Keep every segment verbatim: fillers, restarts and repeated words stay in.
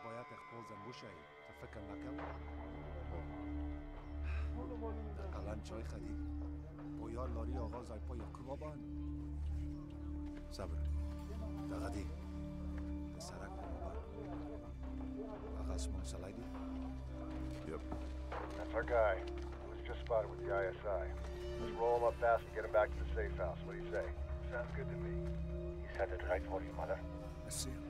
باید اخبازم بوشایی تفکر نکن در قلن چای خدی باید لاری آغا زیپا یا کبابان صبر دقدی سرک کبابان آغاز منسلایدی. Yep. That's our guy. He was just spotted with the I S I. Let's roll him up fast and get him back to the safe house. What do you say? Sounds good to me. He's headed right for you, mother. I see him.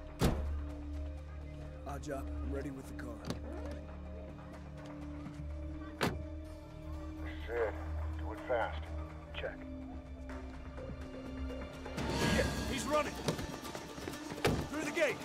Oddjob, I'm ready with the car. This is it. Do it fast. Check. Shit! He's running! Through the gate!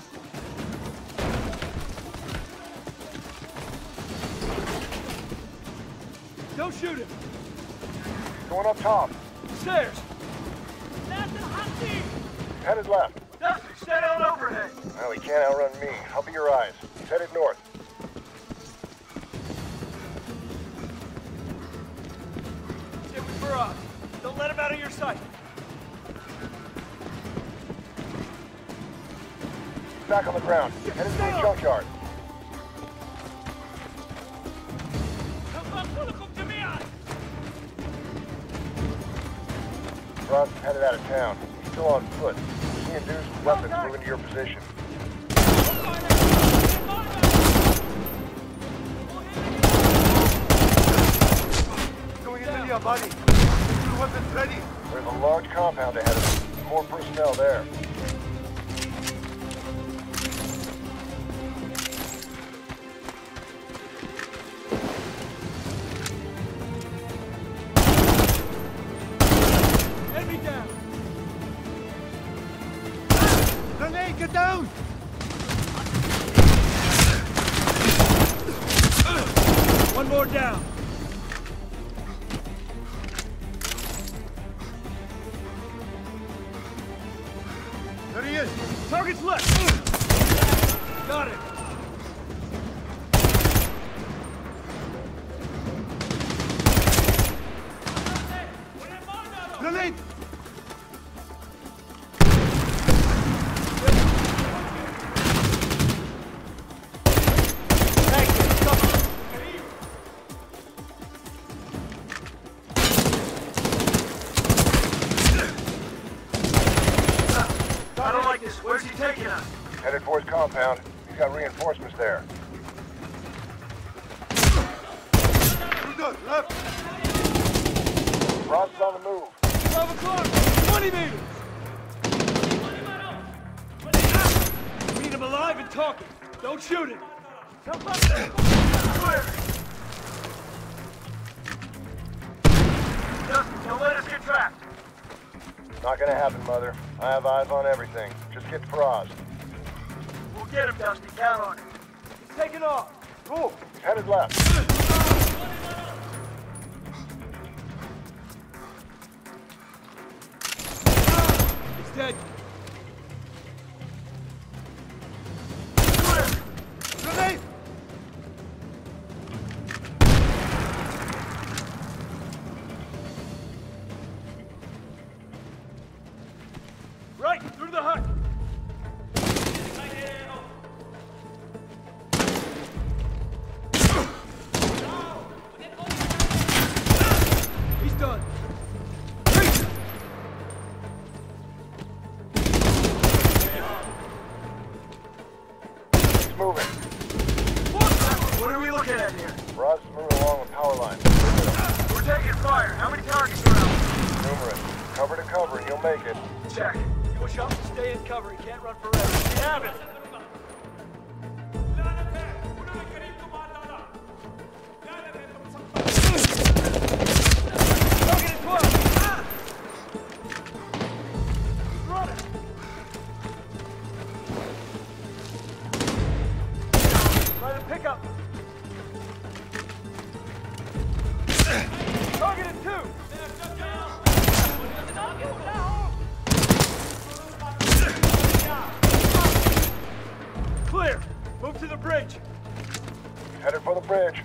Don't shoot him! Going up top. Stairs! Headed left. Dusty, stay on overhead! Well, he can't outrun me. Cover your eyes. He's headed north. Get with Barrage. Don't let him out of your sight. He's back on the ground. Headed to the junkyard. Ross is headed out of town. He's still on foot. He and Deuce with weapons moving to your position. Going into your body. Your weapons ready. There's a large compound ahead of us. More personnel there. Grenade, get down! One more down. There he is! Target's left! Got it! Grenade! I don't like this. Where's he taking us? Headed for his compound. He's got reinforcements there. Good, left! Ross is on the move. twelve o'clock! twenty meters! We need him alive and talking. Don't shoot him. Come up there! Clear! Dustin, don't let us get trapped. Not gonna happen, Mother. I have eyes on everything. Just get Frost. We'll get him, Dusty. Count on it. He's taking off. Cool. He's headed left. He's dead. Grenade! Right, through the hut. He's done. He's moving. What are we looking at here? Ross is moving along the power line. We're taking fire. How many targets around? Numerous. Cover to cover and you'll make it. Check. Push up and stay in cover. He can't run forever. We have it. Target at twelve. Run it. Try to pick up. Target at two. Clear. Move to the bridge. Headed for the bridge.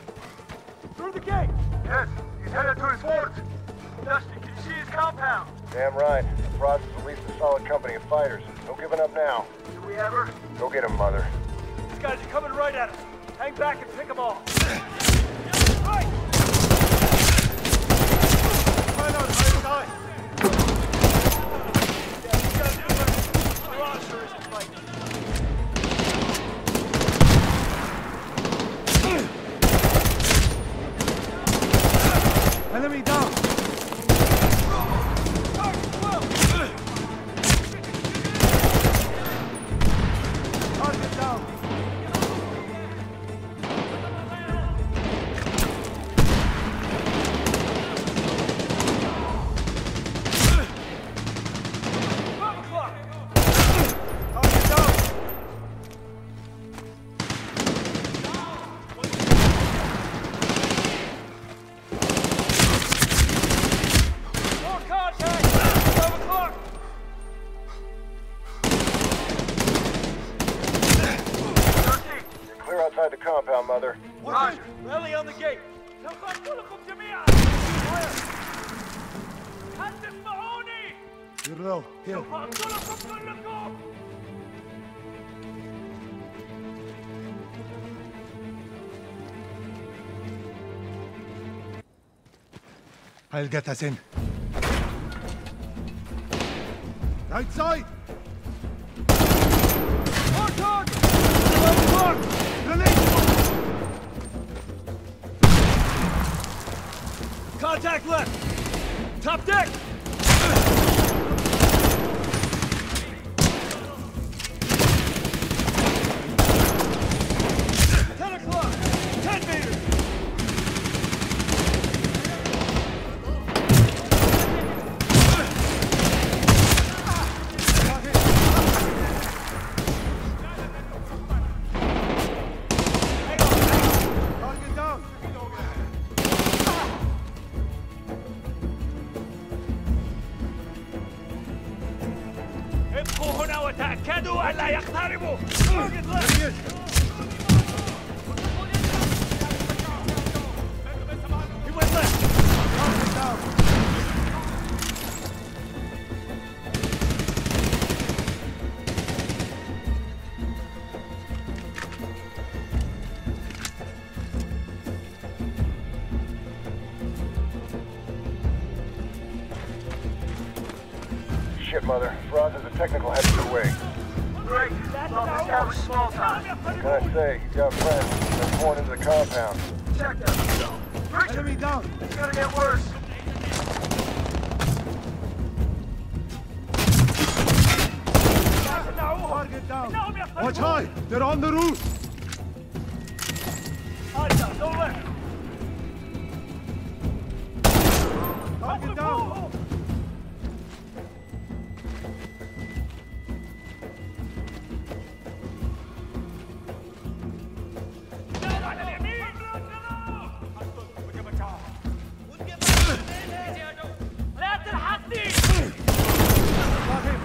Through the gate. Yes, he's headed to his fort. Dusty, can you see his compound? Damn right. Frost has released a solid company of fighters. No giving up now. Do we ever? Go get him, Mother. These guys are coming right at us. Hang back and pick them off. Right! Find out how you die. Yeah, these guys are good. Mirage sure isn't fighting. Enemy down. Target down. Target down. More contact! twelve o'clock! Clear outside the compound, Mother. Roger. Rally on the gate. You're low. Here. I'll get us in. Right side! More target! twelve o'clock! Release! Contact left! Top deck! ten o'clock! ten meters! Target down! ابقوا هنا وتأكدوا ألا يقتربوا! Target left! Here. He went left! Target down! Shit, Mother. Frost has a technical headed your way. Great! Lost established small time. Can I say, you got friends. They're pouring into the compound. Check them. Enemy down! It's gonna get worse. Target down! Watch high! They're on the roof! Eyes down, don't left! Target down! لا تلحقني! Got him!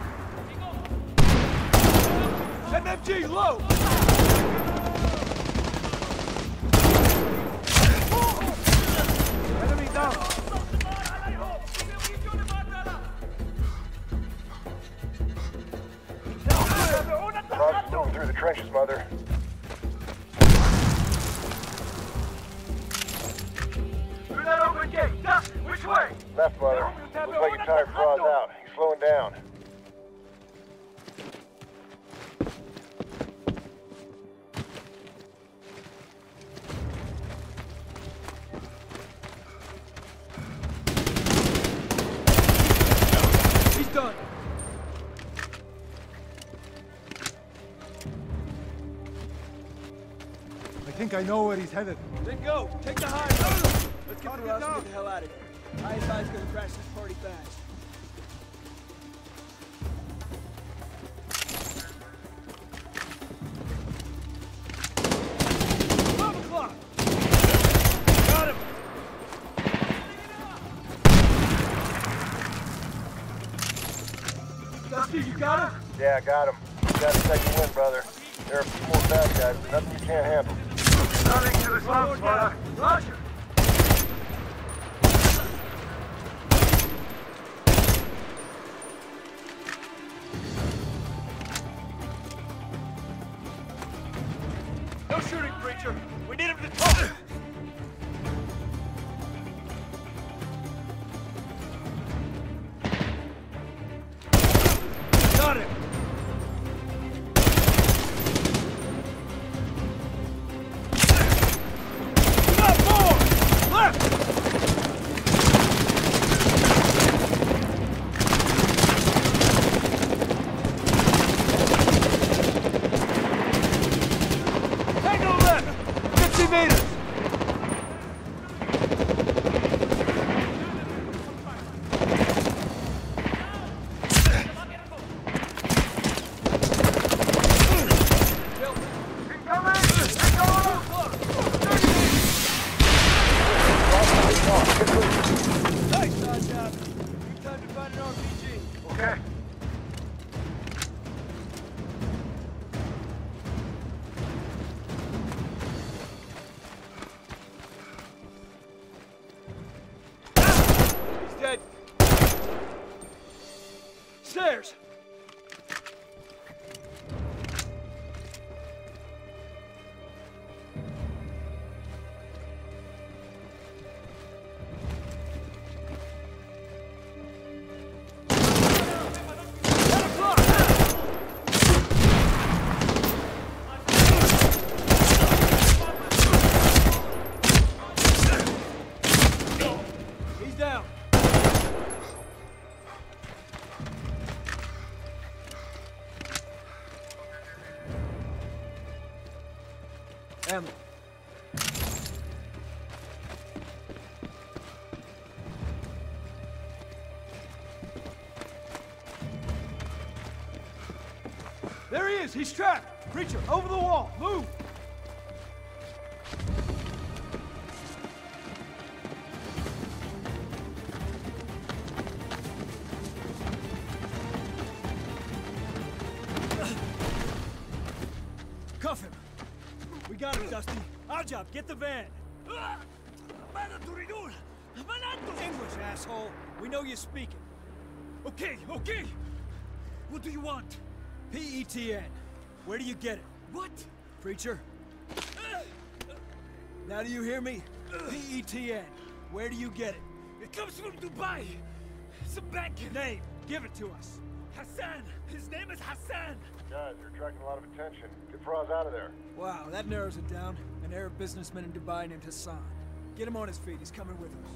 M M G, low! Enemy down! Frost is moving through the trenches, Mother. Through that open gate! Duck! Which way? Left, Mother. Looks like you tired Frost out. He's slowing down. He's done! I think I know where he's headed. Then go! Take the high road! Let's get Target the rest down. and get the hell out of here. I S I's gonna crash this party fast. twelve o'clock! Got him! Dusty, you got him? Yeah, I got him. You gotta take the win, brother. There are a few more bad guys, but nothing you can't handle. Running to the slopes, brother. Roger! No shooting, Preacher. We need him to talk. Got him. Got more! Left! Meters! Nice, odd job. Good time to find an R P G. Okay. Dead. Stairs. He's down. Ammo. There he is! He's trapped! Preacher, over the wall! Move! Cuff him! We got him, Dusty. Our job, get the van. English, asshole. We know you speak it. Okay, okay. What do you want? P E T N. Where do you get it? What? Preacher? Now do you hear me? P E T N. Where do you get it? It comes from Dubai. Some bank name. Give it to us. Hassan. His name is Hassan. Guys, you're attracting a lot of attention. Get Faraz out of there. Wow, that narrows it down. An Arab businessman in Dubai named Hassan. Get him on his feet. He's coming with us.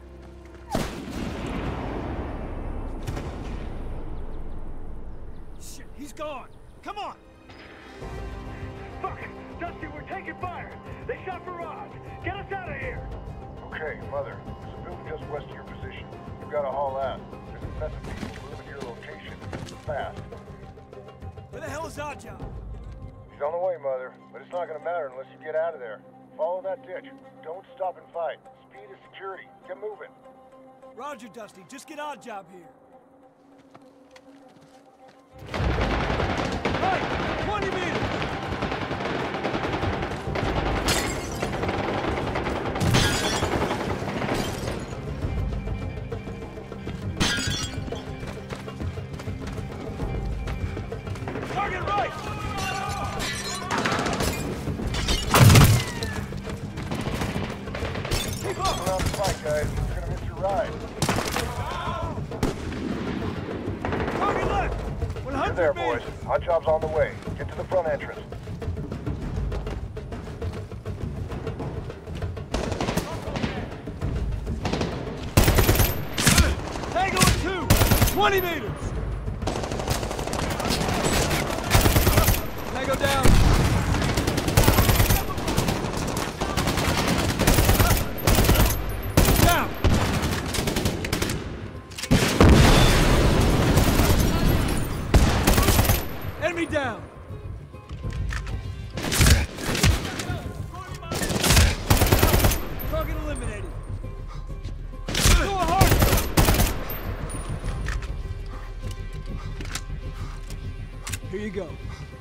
Shit, he's gone. Come on. Fuck! Dusty, we're taking fire! They shot Faraz! Get us out of here! Okay, Mother. There's a building just west of your position. You've got to haul ass. There's a mess of people moving to your location. Fast. Where the hell is our job? He's on the way, Mother. But it's not going to matter unless you get out of there. Follow that ditch. Don't stop and fight. Speed is security. Get moving. Roger, Dusty. Just get our job here. Right! twenty meters! Target right! Keep up around the fight, guys. You're going to miss your ride. Target left! one hundred You're there, meters. boys. Hot job's on the way. Get to the front entrance. Tango at two! twenty meters! Tango down! Down! Enemy down! Target eliminated! Go hard! Here you go.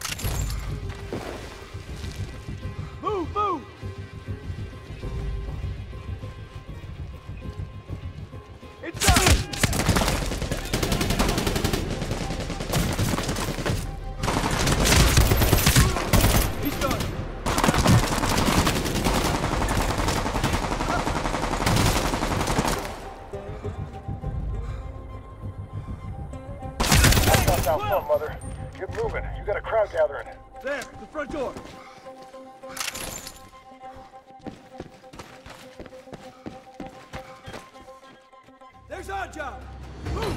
Move, move! It's up! He's done. crowd gathering? There, the front door. There's our job. Move!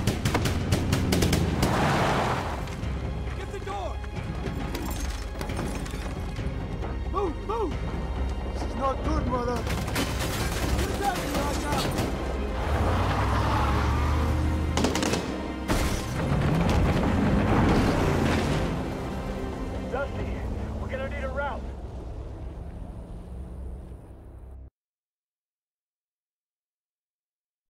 Get the door! Move, move! This is not good, mother.